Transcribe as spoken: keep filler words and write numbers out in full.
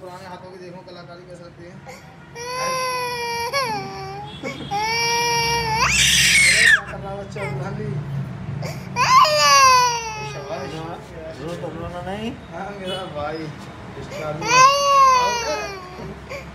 पुराने हाथों की देखो कलाकारी कैसे लगती है। क्या कर रहा बच्चा भाभी? रो तो रोना नहीं। हाँ मेरा भाई